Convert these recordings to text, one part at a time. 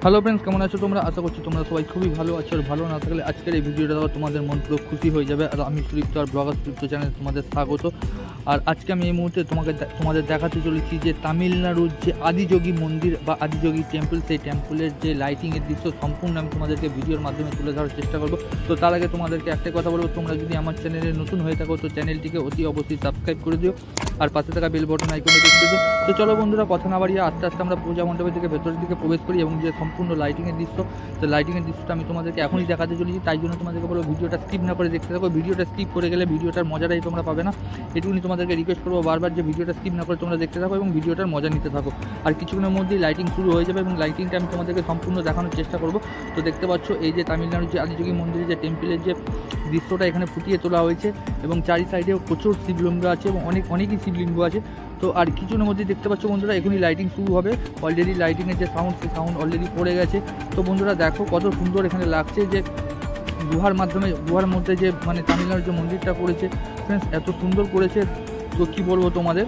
Hello friends, কেমন আছো তোমরা? আশা করছি তোমরা সবাই খুবই ভালো আছো। আর ভালো না থাকলে আজকের এই ভিডিওটা দেখো, তোমাদের মন পুরো খুশি হয়ে যাবে। আর আমি সুদীপ্ত আর ব্লগার সুদীপ্ত চ্যানেলে তোমাদের স্বাগত। আর আজকে আমি এই মুহূর্তে তোমাদের দেখাতে চলেছি যে তামিলনাড়ুর যে আদিযোগী মন্দির বা আদিযোগী টেম্পল, সেই টেম্পলের যে লাইটিংয়ের দৃশ্য সম্পূর্ণ আমি তোমাদেরকে ভিডিওর মাধ্যমে তুলে ধরার চেষ্টা করবো। তো তার আগে তোমাদেরকে একটাই কথা বলবো, তোমরা যদি আমার চ্যানেলে নতুন হয়ে থাকো তো চ্যানেলটিকে অতি অবশ্যই সাবস্ক্রাইব করে দিও আর পাশে থাকা বেল বটন আইকনে দেখতে দিও। তো চলো বন্ধুরা, কথা না বাড়িয়ে আস্তে আস্তে আমরা পূজা মণ্ডপের দিকে ভেতরের দিকে প্রবেশ করি এবং যে সম্পূর্ণ লাইটিংয়ের দৃশ্য, তো লাইটিংয়ের দৃশ্যটা আমি তোমাদেরকে এখনই দেখাতে চলেছি। তাই জন্য তোমাদেরকে বলবো ভিডিওটা স্কিপ না করে দেখতে থাকো। ভিডিওটা স্কিপ করে গেলে ভিডিওটার মজাটাই তোমরা পাবে না। এটুকুনি তোমাদেরকে রিকোয়েস্ট করবো বারবার যে ভিডিওটা স্কিপ না করে তোমরা দেখতে থাকো এবং ভিডিওটার মজা নিতে থাকো। আর কিছুক্ষণের মধ্যেই লাইটিং শুরু হয়ে যাবে এবং লাইটিংটা আমি তোমাদেরকে সম্পূর্ণ দেখানোর চেষ্টা করবো। তো দেখতে পাচ্ছ এই যে তামিলনাড়ুর যে আদিযোগী মন্দিরের যে টেম্পলের যে দৃশ্যটা এখানে ফুটিয়ে তোলা হয়েছে এবং চারি সাইডেও প্রচুর শিবলিঙ্গ আছে এবং অনেকই শিবলিঙ্গ আছে। তো আর কিছুক্ষণের মধ্যে দেখতে পাচ্ছ বন্ধুরা, এখনই লাইটিং শুরু হবে। অলরেডি লাইটিংয়ের যে সাউন্ড, সেই সাউন্ড অলরেডি পড়ে গেছে। তো বন্ধুরা দেখো কত সুন্দর এখানে লাগছে যে গুহার মধ্যে যে মানে তামিলনাড়ুর যে মন্দিরটা করেছে ফ্রেন্ডস, এত সুন্দর করেছে তো কী বলবো তোমাদের।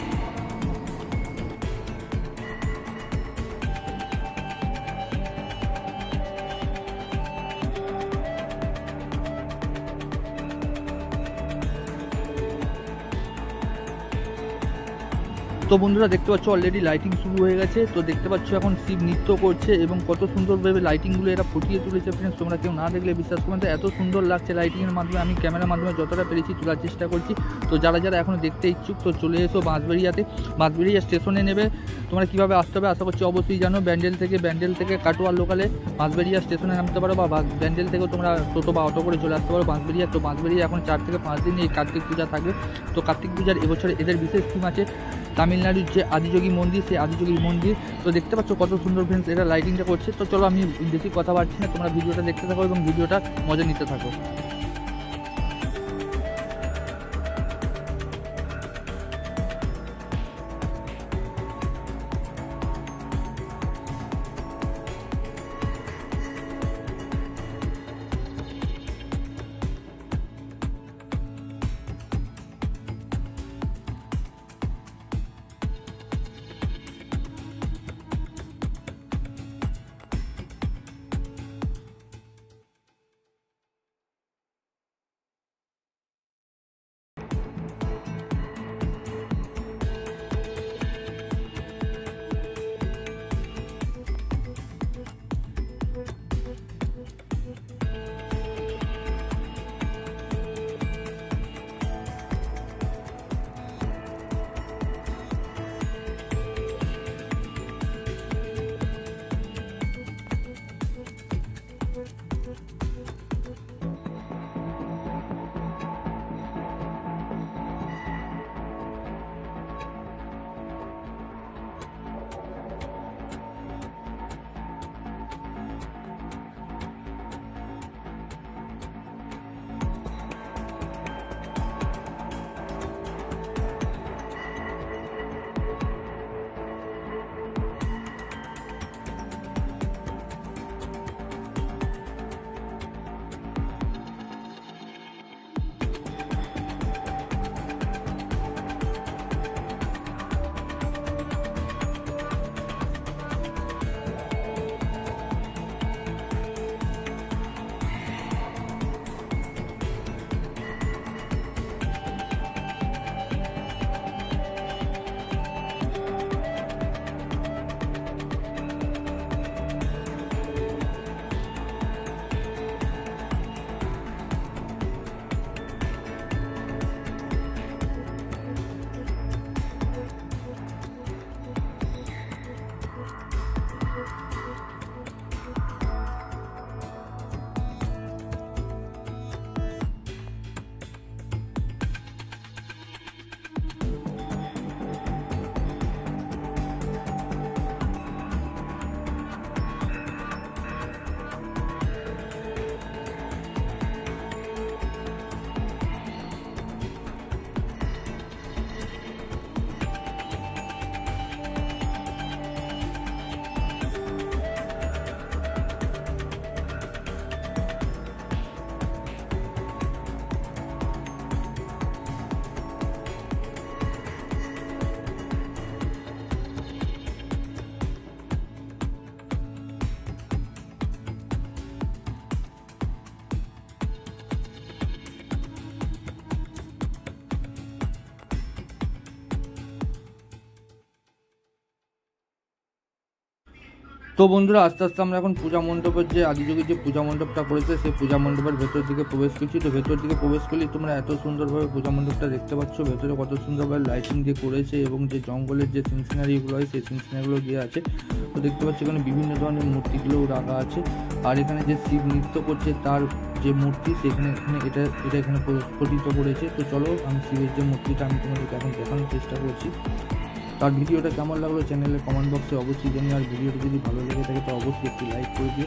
তো বন্ধুরা দেখতে পাচ্ছ অলরেডি লাইটিং শুরু হয়ে গেছে। তো দেখতে পাচ্ছ এখন শিব নৃত্য করছে এবং কত সুন্দরভাবে লাইটিংগুলো এরা ফুটিয়ে তুলেছে ফ্রেন্ডস। তোমরা কেউ না দেখলে বিশ্বাস করবেন, তো এত সুন্দর লাগছে লাইটিংয়ের মাধ্যমে। আমি ক্যামেরার মাধ্যমে যতটা পেরেছি তোলার চেষ্টা করছি। তো যারা এখনও দেখতে ইচ্ছুক তো চলে এসো বাnsberia স্টেশনে নেবে। তোমরা কীভাবে আসতে হবে আশা করছি অবশ্যই জানো। ব্যান্ডেল থেকে কাটোয়ার লোকালে বাnsberia স্টেশনে নামতে পারো, বা ব্যান্ডেল থেকেও তোমরা টোটো বা অটো করে চলে আসতে পারো বাnsberia। তো বাnsberia এখন 4 থেকে 5 দিন এই কার্তিক পূজা থাকবে। তো কার্তিক পূজার এবছরে এদের বিশেষ থিম আছে তামিলনাড়ুর যে আদিযোগী মন্দির, সেই আদিযোগী মন্দির। তো দেখতে পাচ্ছ কত সুন্দর ফ্রেন্ডস এটা লাইটিংটা করছে। তো চলো আমি বেশি কথা বাড়ছি না, তোমরা ভিডিওটা দেখতে থাকো এবং ভিডিওটা মজা নিতে থাকো। তো বন্ধুরা আস্তে আস্তে আমরা এখন পূজা মণ্ডপের যে আদিযোগী যে পূজা মণ্ডপটা করেছে সেই পূজা মণ্ডপের ভেতর দিকে প্রবেশ করছি। তো ভেতর দিকে প্রবেশ করলেই তোমরা এত সুন্দরভাবে পূজা মণ্ডপটা দেখতে পাচ্ছ, ভেতরে কত সুন্দরভাবে লাইটিং দিয়ে করেছে এবং যে জঙ্গলের যে সিন সিনারিগুলো হয় সেই সিন সিনারিগুলো দিয়ে আছে। তো দেখতে পাচ্ছি এখানে বিভিন্ন ধরনের মূর্তিগুলোও রাখা আছে। আর এখানে যে শিব নৃত্য করছে তার যে মূর্তি সেখানে এটা এখানে প্রতিষ্ঠিত করেছে। তো চলো আমি শিবের যে মূর্তিটা আমি তোমাদেরকে এখন দেখানোর চেষ্টা করছি। তার ভিডিওটা কেমন লাগলো চ্যানেলের কমেন্ট বক্সে অবশ্যই জানিও। আর ভিডিওটা যদি ভালো লেগে থাকে তো অবশ্যই একটি লাইক করে দিও।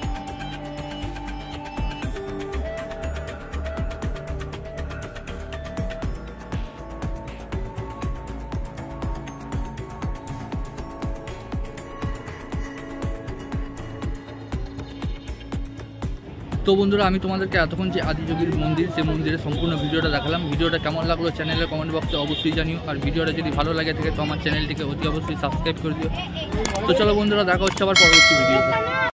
তো বন্ধুরা আমি তোমাদেরকে এতক্ষণ যে আদিযোগীর মন্দির সেই মন্দিরের সম্পূর্ণ ভিডিওটা দেখালাম। ভিডিওটা কেমন লাগলো চ্যানেলের কমেন্ট বক্সে অবশ্যই জানিও। আর ভিডিওটা যদি ভালো লাগে থাকে তো আমার চ্যানেলটিকে অতি অবশ্যই সাবস্ক্রাইব করে দিও। তো চলো বন্ধুরা দেখা হচ্ছে আবার পরবর্তী ভিডিওতে।